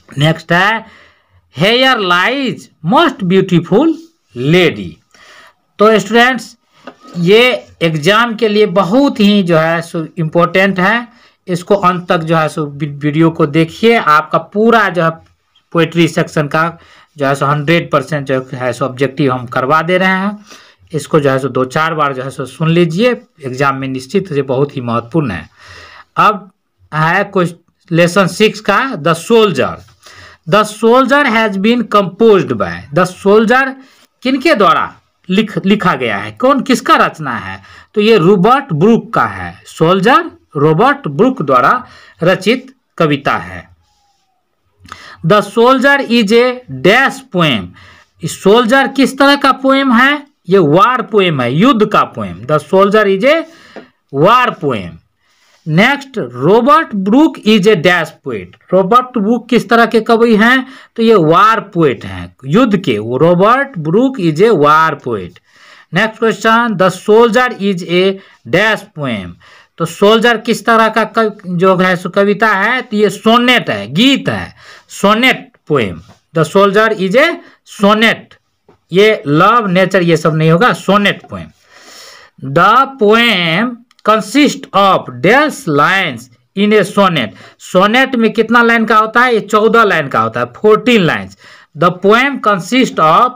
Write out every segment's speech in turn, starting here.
Next है hair lies most beautiful lady. तो students ये एग्जाम के लिए बहुत ही जो है सो इम्पोर्टेंट है, इसको अंत तक जो है सो वीडियो को देखिए। आपका पूरा जो है पोइट्री सेक्शन का जो है सो 100% जो है सो ऑब्जेक्टिव हम करवा दे रहे हैं। इसको जो है सो 2-4 बार जो है सो सुन लीजिए, एग्जाम में निश्चित से बहुत ही महत्वपूर्ण है। अब है कुछ लेसन 6 का the soldier. The soldier has been composed by. The soldier किनके द्वारा लिखा गया है, कौन किसका रचना है? तो ये रॉबर्ट ब्रूक का है। सोल्जर रॉबर्ट ब्रूक द्वारा रचित कविता है। The soldier is a dash poem. Soldier किस तरह का पोएम है? ये वार पोएम है, युद्ध का poem. The soldier is a war poem. Next Robert Brooke is a dash poet. Robert Brooke किस तरह के कवि हैं? तो ये वार पोएट हैं, युद्ध के। Robert Brooke is a war poet. Next question the soldier is a dash poem. तो सोल्जर किस तरह का जो है सो कविता है? तो ये सोनेट है, गीत है, sonnet poem. The soldier is a sonnet. ये लव नेचर ये सब नहीं होगा, sonnet poem. The poem consist of dash lines in a sonnet. Sonnet में कितना लाइन का होता है? ये 14 लाइन का होता है, 14 lines. The poem consist of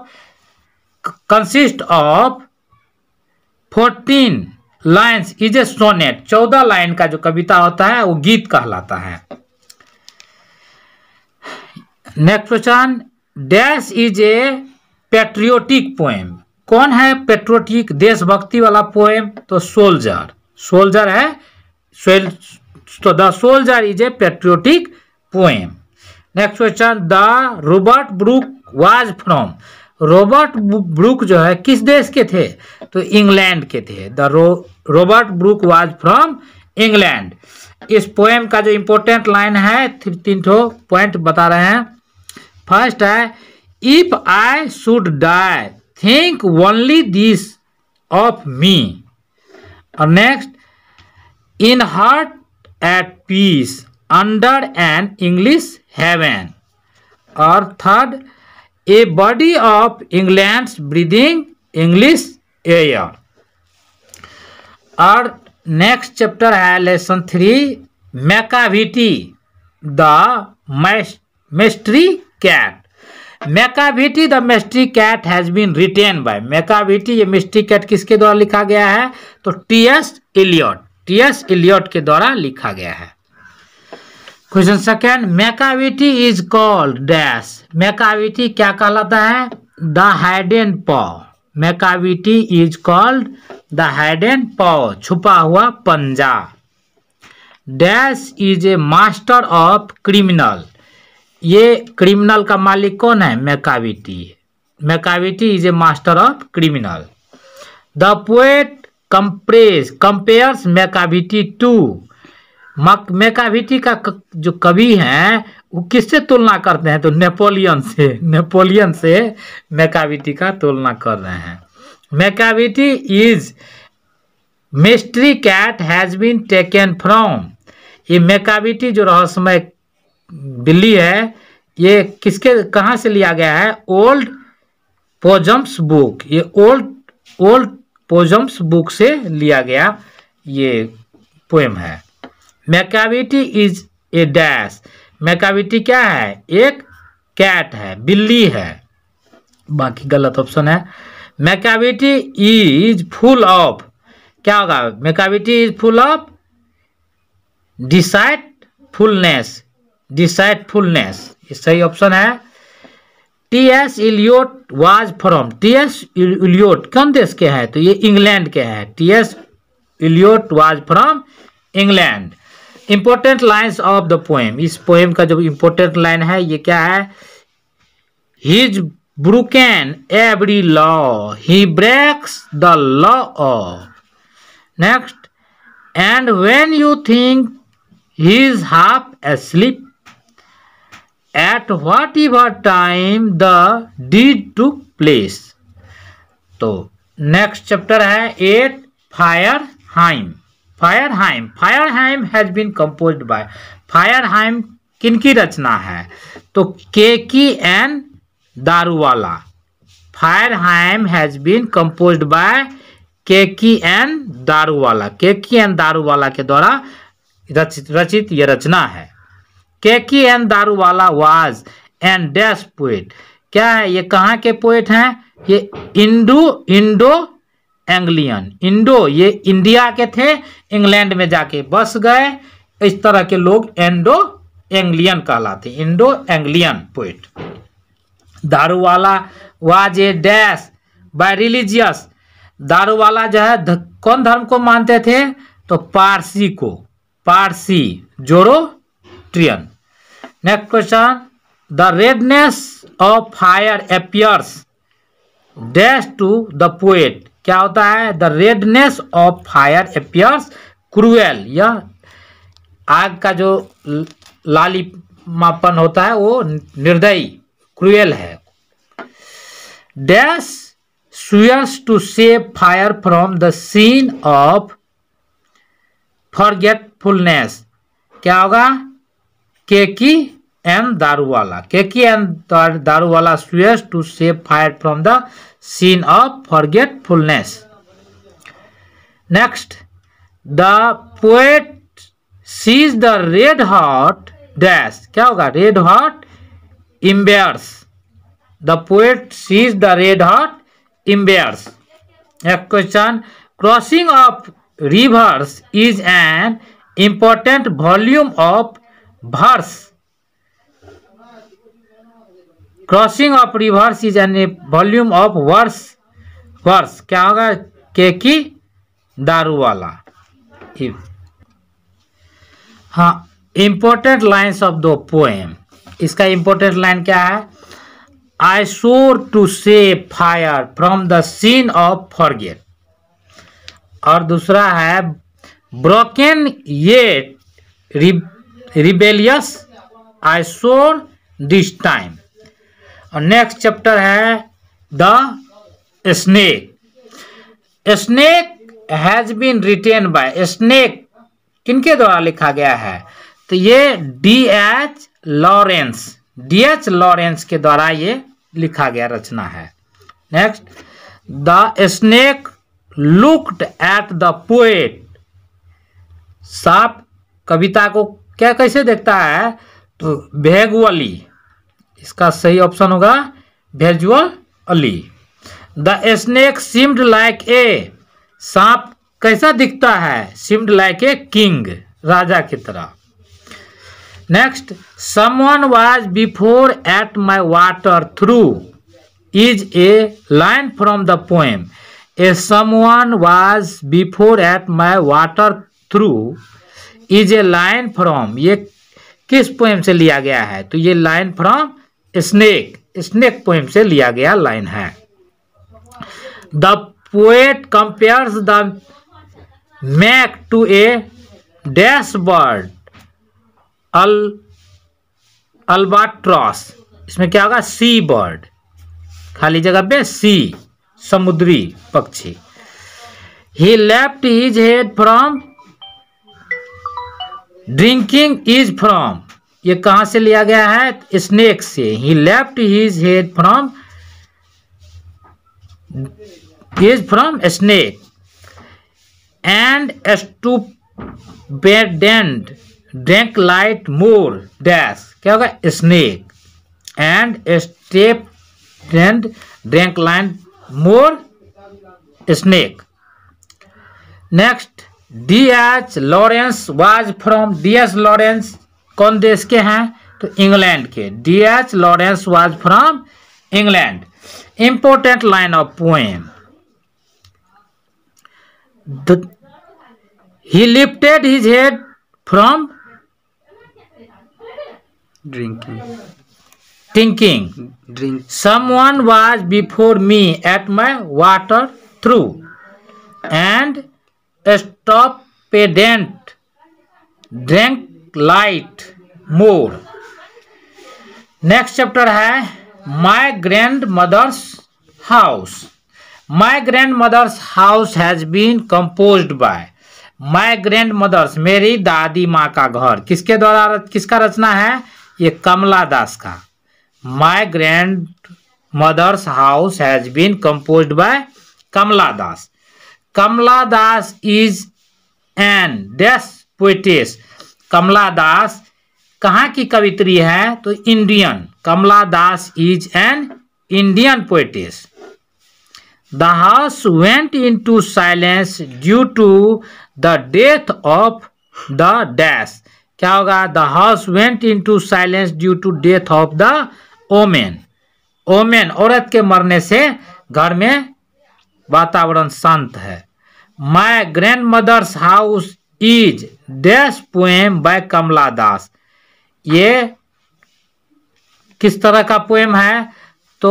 14 lines is a sonnet. 14 line का जो कविता होता है वो गीत कहलाता है। Next question dash is a patriotic poem. कौन है पेट्रियोटिक, देशभक्ति वाला पोएम? तो सोल्जर। सोल्जर है, तो the soldier is a patriotic poem. Next question the Robert Brooke was from. Robert Brooke जो है किस देश के थे? तो इंग्लैंड के थे। The Robert Brooke was from England. इस पोएम का जो इंपॉर्टेंट लाइन है 3 पॉइंट बता रहे हैं। फर्स्ट है if I should die think only this of me. और next in heart at peace under an English heaven. और third a body of England's breathing English air. और नेक्स्ट चैप्टर है lesson 3 Macavity the mystery cat. Macavity the mystery cat has been written by. Macavity ये mystery cat किसके द्वारा लिखा गया है? तो टी.एस. इलियट। टी.एस. इलियट के द्वारा लिखा गया है। Question second Macavity is called dash. Macavity क्या कहलाता है? The hidden paw. Macavity is called the hidden paw, छुपा हुआ पंजा। Dash is a master of criminal. ये क्रिमिनल का मालिक कौन है? Macavity. Macavity is a master of criminal. The poet compares Macavity to. Macavity का जो कवि हैं वो किससे तुलना करते हैं? तो नेपोलियन से। नेपोलियन से मैकाविटी का तुलना कर रहे हैं। Macavity is mystery cat has been taken from. ये मैकाविटी जो रहस्यमय बिल्ली है ये किसके कहाँ से लिया गया है? Old Possum's book. ये ओल्ड पोजम्स बुक से लिया गया ये पोएम है। Macavity is a dash. Macavity क्या है? एक कैट है, बिल्ली है। बाकी गलत ऑप्शन है। मैकाविटी इज फुल ऑफ, क्या होगा? Macavity is full of deceitfulness. Deceitfulness ये सही ऑप्शन है। T S. Eliot was from. T S. Eliot कौन देश के हैं? तो ये इंग्लैंड के हैं। T S. Eliot was from England. Important lines of the poem. इस पोएम का जो इंपॉर्टेंट लाइन है ये क्या है? His broken every law, he breaks the law. Next and when you think he is half asleep, at whatever time the deed took place। तो next chapter है 8 fire hymn. Fire hymn has been composed by. Fire hymn किनकी रचना है? तो Keki N Daruwalla, fire hymn has been composed by Keki N Daruwalla, Keki N Daruwalla के द्वारा रचित ये रचना है। Keki N Daruwalla was an dash poet, क्या है ये, कहाँ के पोएट हैं? ये इंडो एंग्लियन, इंडो ये इंडिया के थे, इंग्लैंड में जाके बस गए, इस तरह के लोग इंडो एंग्लियन कहलाते, Indo Anglian poet. Daruwalla was a dash by religious, Daruwalla जो है कौन धर्म को मानते थे? तो पारसी को, Parsi Zoroastrian. Next question, the redness of fire appears dash to the poet, क्या होता है? The redness of fire appears cruel, यह आग का जो लालीमापन होता है वो निर्दयी, क्रूएल है। Dash swears to save fire from the scene of forgetfulness, क्या होगा? Keki N Daruwalla, Keki N Daruwalla swears to save fire from the scene of forgetfulness. Next, the poet sees the red hot dash, क्या होगा? Red hot embers, the poet sees the red hot embers. Next question, crossing of rivers is an important volume of verse, crossing of rivers is an volume of verse, क्या होगा? केकी दारूवाला। हाँ, important lines of the poem, इसका important line क्या है? I swore to save fire from the scene of forget, और दूसरा है broken yet rebellious I swore this time। और नेक्स्ट चैप्टर है the snake, snake has been written by, snake किनके द्वारा लिखा गया है? तो ये D.H. लॉरेंस के द्वारा ये लिखा गया रचना है। Next, the snake looked at the poet, सांप कविता को क्या कैसे देखता है? तो भेजुअली, इसका सही ऑप्शन होगा visually. The snake seemed like a, सांप कैसा दिखता है? सीम्ड लाइक ए किंग, राजा की तरह। Next, someone was before at my water through is a line from the poem, a someone was before at my water through is a line from, ये किस poem से लिया गया है? तो ये लाइन फ्रॉम स्नेक पोएम से लिया गया लाइन है। The poet compares the mac to a dash bird albatross, इसमें क्या होगा? सी बर्ड, खाली जगह पे सी, समुद्री पक्षी। He left his head from drinking is from, ये कहां से लिया गया है? स्नेक से। He left his head from snake and student drank light more dash, क्या होगा? Snake and student drank light more snake. Next, D.H. Lawrence was from, D.H. Lawrence कौन देश के हैं? तो इंग्लैंड के। D.H. Lawrence was from England. Important line of poem, he lifted his head from drinking, someone was before me at my water through and student drank light more. Next chapter है my grandmother's house. My grandmother's house has been composed by, my grandmother's मेरी दादी माँ का घर किसके द्वारा, किसका रचना है? ये कमला दास का my grandmother's house has been composed by Kamala Das. Kamala Das is an dash poetess. Kamala Das कहाँ की कवित्री है? तो Indian. Kamala Das is an Indian poetess. The house went into silence due to the death of the dash. क्या होगा? The house went into silence due to death of the woman. Woman औरत के मरने से घर में वातावरण शांत है। My grandmother's house is dash poem by Kamala Das. ये किस तरह का पोएम है? तो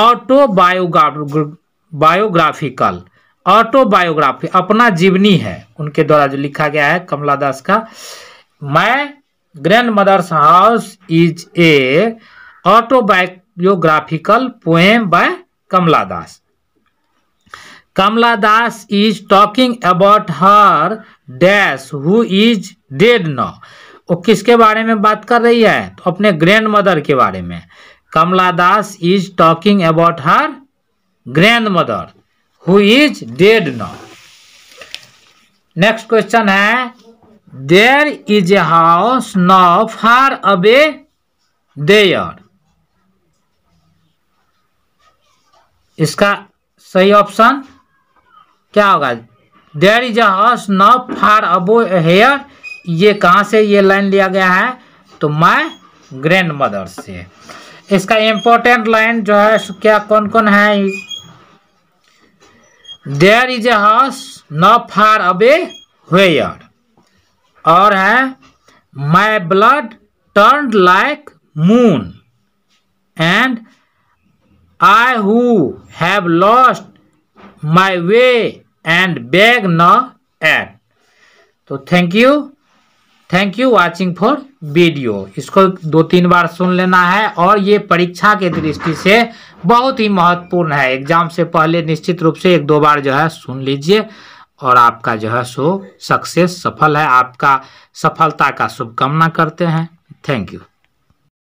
बायोग्राफिकल, ऑटोबायोग्राफी, अपना जीवनी है उनके द्वारा जो लिखा गया है कमला दास का। My grandmother's house is a autobiographical poem by Kamala Das. Kamala Das is talking about her dash who is dead now. वो किसके बारे में बात कर रही है? तो अपने ग्रैंड मदर के बारे में। Kamala Das is talking about her grandmother who is dead now. Next question है there is a house now far away there. इसका सही ऑप्शन क्या होगा? There is a house now far away here. ये कहाँ से ये लाइन लिया गया है? तो माय ग्रैंड मदर से। इसका इम्पोर्टेंट लाइन जो है क्या कौन कौन है? There is a house now far away where, और है my blood turned like moon and I who have lost my way and beg now at. तो thank you watching for video. इसको 2-3 बार सुन लेना है और ये परीक्षा के दृष्टि से बहुत ही महत्वपूर्ण है। एग्जाम से पहले निश्चित रूप से 1-2 बार जो है सुन लीजिए और आपका जो है सो सक्सेस सफल है। आपका सफलता का शुभकामना करते हैं। Thank you.